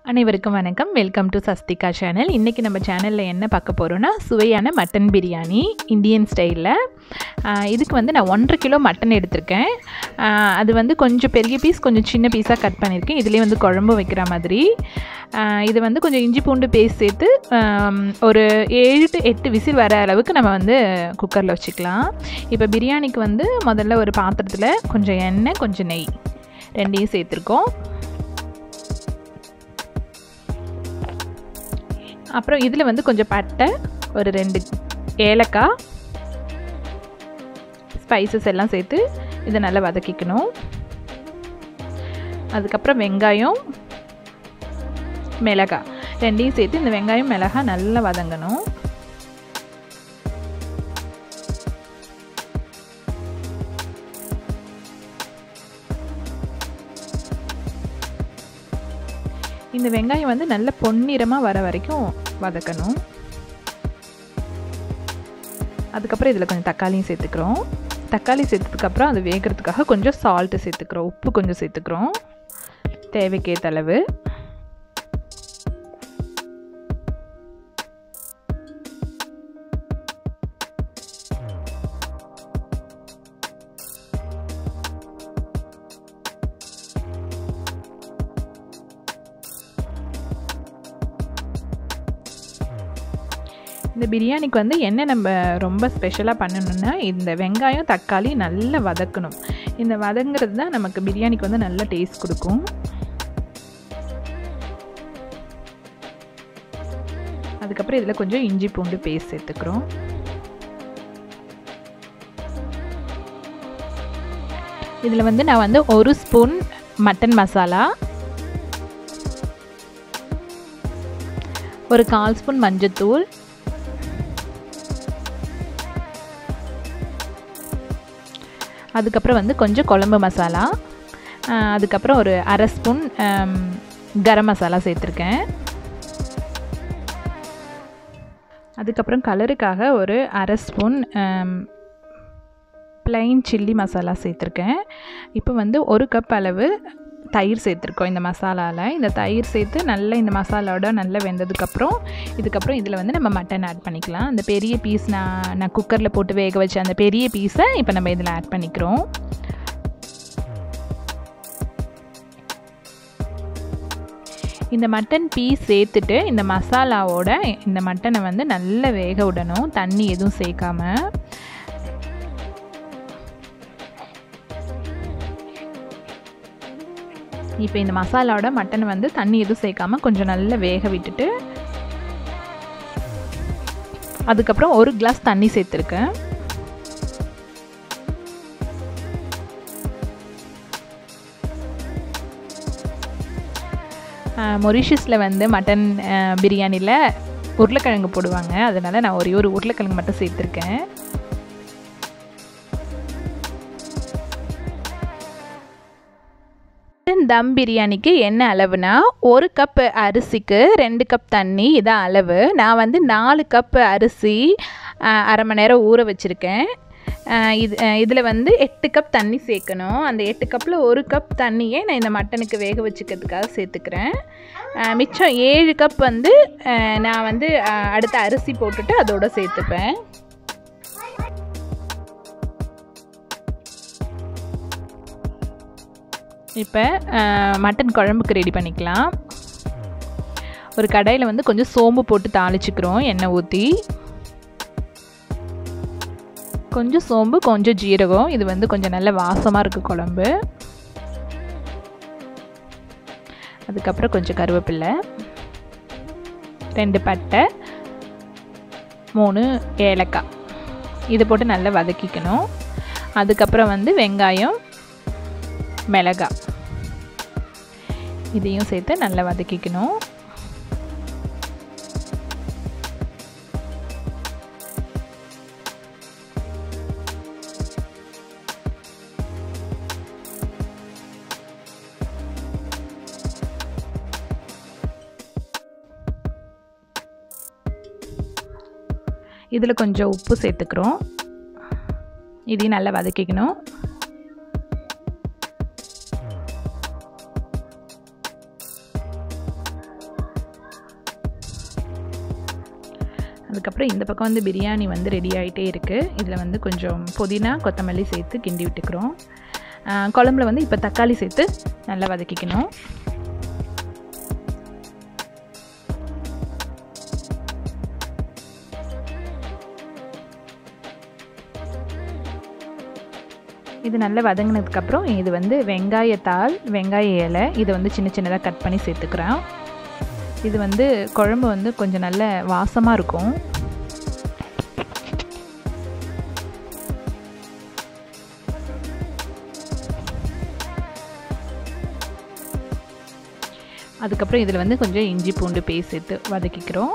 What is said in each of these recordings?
அனைவருக்கும் வணக்கம். Welcome to Sasthika channel. இன்றைக்கி நம்ம சேனலில் என்ன பார்க்க போகிறோன்னா, சுவையான மட்டன் பிரியாணி இந்தியன் ஸ்டைலில். இதுக்கு வந்து நான் 1.5 கிலோ மட்டன் எடுத்திருக்கேன். அது கொஞ்சம் பெரிய பீஸ், கொஞ்சம் சின்ன பீஸாக கட் பண்ணியிருக்கேன். இதுலேயே குழம்பு வைக்கிற மாதிரி. இது கொஞ்சம் இஞ்சி பூண்டு பேஸ்ட் சேர்த்து ஒரு 7 to 8 விசில் வர அளவுக்கு நம்ம குக்கரில் வச்சுக்கலாம். இப்போ பிரியாணிக்கு முதல்ல ஒரு பாத்திரத்தில் கொஞ்சம் எண்ணெய், கொஞ்சம் நெய் ரெண்டையும் சேர்த்துருக்கோம். அப்புறம் இதில் கொஞ்சம் பட்டை, ஒரு 2 ஏலக்காய், ஸ்பைசஸ் எல்லாம் சேர்த்து இதை நல்லா வதக்கிக்கணும். அதுக்கப்புறம் வெங்காயம், மிளகாய் ரெண்டையும் சேர்த்து இந்த வெங்காயம் மிளகாய் நல்லா வதங்கணும். இந்த வெங்காயம் நல்ல பொன்னிறமாக வர வரைக்கும் வதக்கணும். அதுக்கப்புறம் இதில் கொஞ்சம் தக்காளியும் சேர்த்துக்கிறோம். தக்காளி சேர்த்ததுக்கப்புறம் அது வேகிறதுக்காக கொஞ்சம் சால்ட்டு சேர்த்துக்கிறோம். உப்பு கொஞ்சம் சேர்த்துக்கிறோம் தேவைக்கேற்ற அளவு. இந்த பிரியாணிக்கு என்ன நம்ம ரொம்ப ஸ்பெஷலாக பண்ணணுன்னா, இந்த வெங்காயம் தக்காளி நல்லா வதக்கணும். இந்த வதங்கிறது தான் நமக்கு பிரியாணிக்கு நல்ல டேஸ்ட் கொடுக்கும். அதுக்கப்புறம் இதில் கொஞ்சம் இஞ்சி பூண்டு பேஸ்ட் சேர்த்துக்கிறோம். இதில் நான் 1 ஸ்பூன் மட்டன் மசாலா, ஒரு 1/4 ஸ்பூன் மஞ்சத்தூள், அதுக்கப்புறம் கொஞ்சம் குழம்பு மசாலா, அதுக்கப்புறம் ஒரு 1/2 ஸ்பூன் கரம் மசாலா சேர்த்துருக்கேன். அதுக்கப்புறம் கலருக்காக ஒரு 1/2 ஸ்பூன் ப்ளைன் சில்லி மசாலா சேர்த்துருக்கேன். இப்போ 1 கப் அளவு தயிர் சேர்த்துருக்கோம் இந்த மசாலாவில். இந்த தயிர் சேர்த்து நல்லா இந்த மசாலாவோட நல்லா வெந்ததுக்கப்புறம் இதுக்கப்புறம் இதில் நம்ம மட்டன் ஆட் பண்ணிக்கலாம். அந்த பெரிய பீஸ் நான் குக்கரில் போட்டு வேக வச்ச அந்த பெரிய பீஸை இப்போ நம்ம இதில் ஆட் பண்ணிக்கிறோம். இந்த மட்டன் பீஸ் சேர்த்துட்டு இந்த மசாலாவோட இந்த மட்டனை நல்லா வேக விடணும், தண்ணி எதுவும் சேர்க்காம. இப்போ இந்த மசாலாவோட மட்டன் தண்ணி எதுவும் சேர்க்காம கொஞ்சம் நல்லா வேக விட்டுட்டு அதுக்கப்புறம் 1 கிளாஸ் தண்ணி சேர்த்துருக்கேன். மொரிஷியஸில் மட்டன் பிரியாணியில் உருளைக்கிழங்கு போடுவாங்க. அதனால் நான் ஒரே ஒரு உருளைக்கிழங்கு மட்டும் சேர்த்துருக்கேன். தம் பிரியாணிக்கு என்ன அளவுனா, 1 கப் அரிசிக்கு 2 கப் தண்ணி இதான் அளவு. நான் 4 கப் அரிசி 1/2 மணி நேரம் ஊற வச்சுருக்கேன். இதில் 8 கப் தண்ணி சேர்க்கணும். அந்த 8 கப்பில் 1 கப் தண்ணியே நான் இந்த மட்டனுக்கு வேக வச்சுக்கிறதுக்காக சேர்த்துக்கிறேன். மிச்சம் 7 கப் நான் அடுத்த அரிசி போட்டுட்டு அதோடு சேர்த்துப்பேன். இப்போ மட்டன் குழம்புக்கு ரெடி பண்ணிக்கலாம். ஒரு கடாயில் கொஞ்சம் சோம்பு போட்டு தாளிச்சுக்கிறோம். எண்ணெய் ஊற்றி கொஞ்சம் சோம்பு, கொஞ்சம் ஜீரகம். இது கொஞ்சம் நல்ல வாசமாக இருக்குது குழம்பு. அதுக்கப்புறம் கொஞ்சம் கருவேப்பிலை, 2 பட்டை, 3 ஏலக்காய் இது போட்டு நல்லா வதக்கிக்கணும். அதுக்கப்புறம் வெங்காயம், மிளகாய் இதையும் சேர்த்து நல்லா வதக்கிக்கணும். இதில் கொஞ்சம் உப்பு சேர்த்துக்கிறோம். இதையும் நல்லா வதக்கிக்கணும். அதுக்கப்புறம் இந்த பக்கம் வந்து பிரியாணி வந்து ரெடி ஆகிட்டே இருக்குது. இதில் வந்து கொஞ்சம் புதினா கொத்தமல்லி சேர்த்து கிண்டி விட்டுக்கிறோம். குழம்புல வந்து இப்போ தக்காளி சேர்த்து நல்லா வதக்கிக்கணும். இது நல்லா வதங்கினதுக்கப்புறம் இது வந்து வெங்காயத்தாள், வெங்காய இலை இதை வந்து சின்ன சின்னதாக கட் பண்ணி சேர்த்துக்கிறேன். இது வந்து குழம்பு வந்து கொஞ்சம் நல்ல வாசமாக இருக்கும். அதுக்கப்புறம் இதில் வந்து கொஞ்சம் இஞ்சி பூண்டு பேஸ்ட் சேர்த்து வதக்கிக்கிறோம்.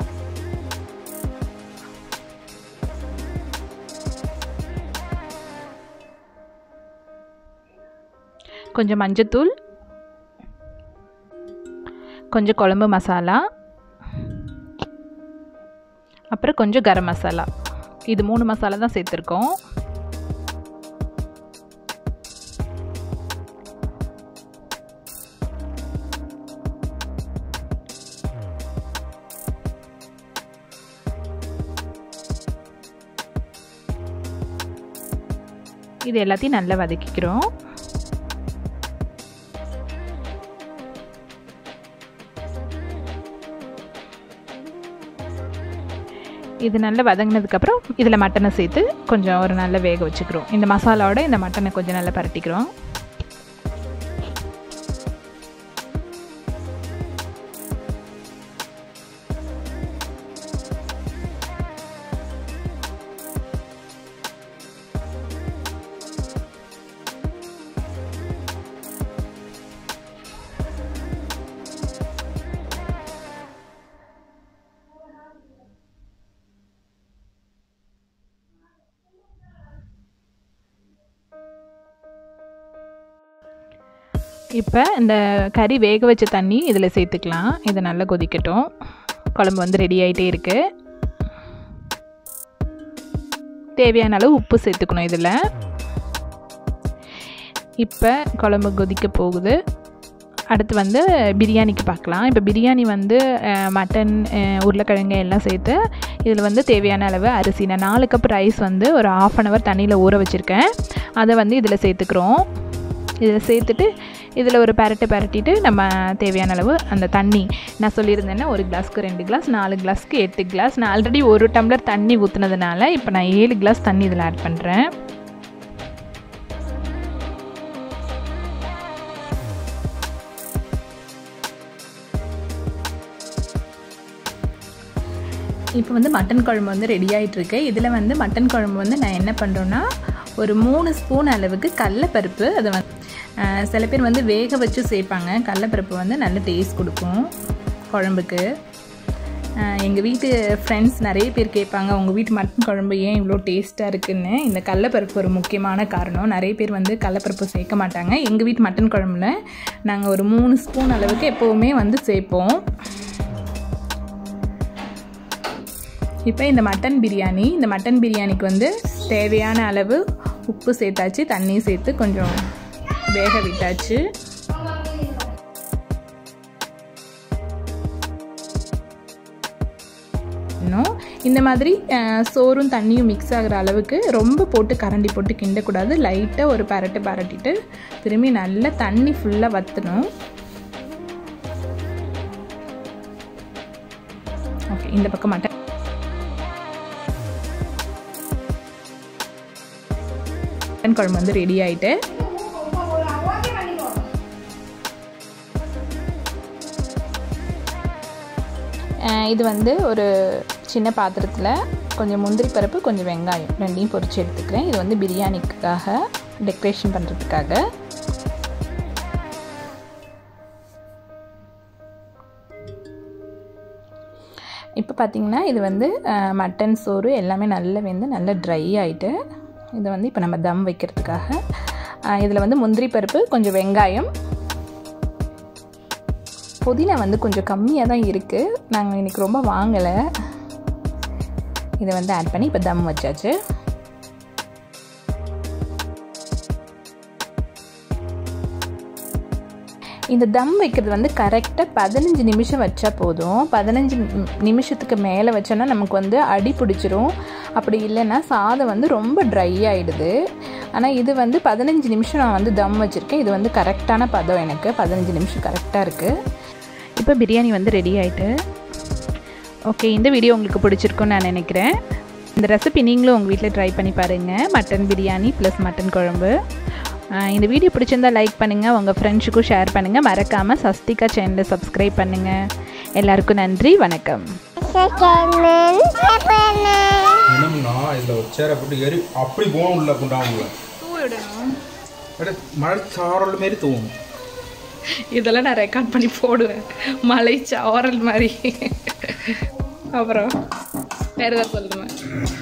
கொஞ்சம் மஞ்சத்தூள், கொஞ்சம் குழம்பு மசாலா, அப்புறம் கொஞ்சம் கரம் மசாலா. இது 3 மசாலா தான் சேர்த்துருக்கோம். இது எல்லாத்தையும் நல்லா வதக்கிக்கிறோம். இது நல்லா வதங்கினதுக்கப்புறம் இதில் மட்டனை சேர்த்து கொஞ்சம் ஒரு நல்ல வேக வச்சுக்கிறோம். இந்த மசாலாவோட இந்த மட்டனை கொஞ்சம் நல்லா பரட்டிக்கிறோம். இப்போ இந்த கறி வேக வச்ச தண்ணி இதில் சேர்த்துக்கலாம். இதை நல்லா கொதிக்கட்டும். குழம்பு வந்து ரெடி ஆகிட்டே இருக்குது. தேவையான அளவு உப்பு சேர்த்துக்கணும் இதில். இப்போ குழம்பு கொதிக்க போகுது. அடுத்து வந்து பிரியாணிக்கு பார்க்கலாம். இப்போ பிரியாணி வந்து மட்டன், உருளைக்கிழங்கு எல்லாம் சேர்த்து இதில் வந்து தேவையான அளவு அரிசி, நான் 4 கப் ரைஸ் வந்து ஒரு 1/2 hour தண்ணியில் ஊற வச்சுருக்கேன். அதை வந்து இதில் சேர்த்துக்கிறோம். இதில் சேர்த்துட்டு இதில் ஒரு பரட்டிட்டு நம்ம தேவையான அளவு அந்த தண்ணி, நான் சொல்லியிருந்தேன்னா 1 கிளாஸ்க்கு 2 கிளாஸ், 4 கிளாஸ்க்கு 8 கிளாஸ். நான் ஆல்ரெடி 1 டம்ளர் தண்ணி ஊற்றுனதுனால இப்போ நான் 7 கிளாஸ் தண்ணி இதில் ஆட் பண்ணுறேன். இப்போ வந்து மட்டன் குழம்பு வந்து ரெடி ஆகிட்டுருக்கு. இதில் வந்து மட்டன் குழம்பு வந்து நான் என்ன பண்ணுறேன்னா ஒரு 3 ஸ்பூன் அளவுக்கு கடலைப்பருப்பு, அதை வந்து சில பேர் வந்து வேக வச்சு சேர்ப்பாங்க. கடலைப்பருப்பு வந்து நல்ல டேஸ்ட் கொடுக்கும் குழம்புக்கு. எங்கள் வீட்டு ஃப்ரெண்ட்ஸ் நிறைய பேர் கேட்பாங்க, உங்கள் வீட்டு மட்டன் குழம்பு ஏன் இவ்வளோ டேஸ்ட்டாக இருக்குதுன்னு. இந்த கடலைப்பருப்பு ஒரு முக்கியமான காரணம். நிறைய பேர் வந்து கடலைப்பருப்பு சேர்க்க மாட்டாங்க. எங்கள் வீட்டு மட்டன் குழம்புல நாங்கள் ஒரு 3 ஸ்பூன் அளவுக்கு எப்போவுமே வந்து சேர்ப்போம். இப்போ இந்த மட்டன் பிரியாணிக்கு வந்து தேவையான அளவு உப்பு சேர்த்தாச்சு, தண்ணி சேர்த்து கொஞ்சம் வேக விட்டாச்சு. இன்னும் இந்த மாதிரி சோறும் தண்ணியும் மிக்ஸ் ஆகிற அளவுக்கு ரொம்ப போட்டு கரண்டி போட்டு கிண்டக்கூடாது. லைட்டாக ஒரு பரட்டிட்டு திரும்பி நல்லா தண்ணி ஃபுல்லாக வற்றணும். ஓகே, இந்த பக்கம் மட்டன் குழம்பு வந்து ரெடி ஆகிட்டு, இது வந்து ஒரு சின்ன பாத்திரத்தில் கொஞ்சம் முந்திரி பருப்பு, கொஞ்சம் வெங்காயம் ரெண்டையும் பொரிச்சு எடுத்துக்கிறேன். இது வந்து பிரியாணிக்காக டெக்கரேஷன் பண்ணுறதுக்காக. இப்போ பார்த்திங்கன்னா இது வந்து மட்டன் சோறு எல்லாமே நல்லா வெந்து நல்லா ட்ரை ஆகிட்டு, இதை வந்து இப்போ நம்ம தம் வைக்கிறதுக்காக இதில் வந்து முந்திரி பருப்பு, கொஞ்சம் வெங்காயம், புதினா வந்து கொஞ்சம் கம்மியாக தான் இருக்குது, நாங்கள் இன்றைக்கி ரொம்ப வாங்கலை. இதை வந்து ஆட் பண்ணி இப்போ தம் வச்சாச்சு. இந்த தம் வைக்கிறது வந்து கரெக்டாக 15 நிமிஷம் வச்சா போதும். 15 நிமிஷத்துக்கு மேலே வச்சோன்னா நமக்கு வந்து அடி பிடிச்சிரும். அப்படி இல்லைன்னா சாதம் வந்து ரொம்ப ட்ரை ஆகிடுது. ஆனால் இது வந்து 15 நிமிஷம் நான் வந்து தம் வச்சுருக்கேன். இது வந்து கரெக்டான பதம், எனக்கு 15 நிமிஷம் கரெக்டாக இருக்குது. இப்போ பிரியாணி வந்து ரெடி ஆகிட்டு. ஓகே, இந்த வீடியோ உங்களுக்கு பிடிச்சிருக்குன்னு நான் நினைக்கிறேன். இந்த ரெசிபி நீங்களும் உங்கள் வீட்டில் ட்ரை பண்ணி பாருங்கள். மட்டன் பிரியாணி ப்ளஸ் மட்டன் குழம்பு. இந்த வீடியோ பிடிச்சிருந்தால் லைக் பண்ணுங்கள், உங்கள் ஃப்ரெண்ட்ஸுக்கும் ஷேர் பண்ணுங்கள். மறக்காமல் சஸ்திகா சேனலை சப்ஸ்கிரைப் பண்ணுங்கள். எல்லாருக்கும் நன்றி, வணக்கம். அப்படி போகணும்ல கொண்டாங்க மழை சாரல் மாரி தூவும். இதெல்லாம் நான் ரெக்கார்ட் பண்ணி போடுவேன், மலை சாரல் மாதிரி. அப்புறம் வேறு ஏதாவது சொல்லுவேன்,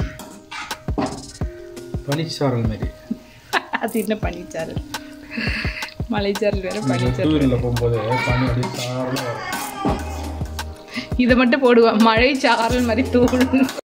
பனிச்சாரல் மாதிரி. அது என்ன பனிச்சாரல், மலைச்சாரல் வேறு பனிச்சாரல். போகும்போது பனி அப்படி சாரல். இதை மட்டும் போடுவேன், மழை சாரல் மாதிரி தூள்.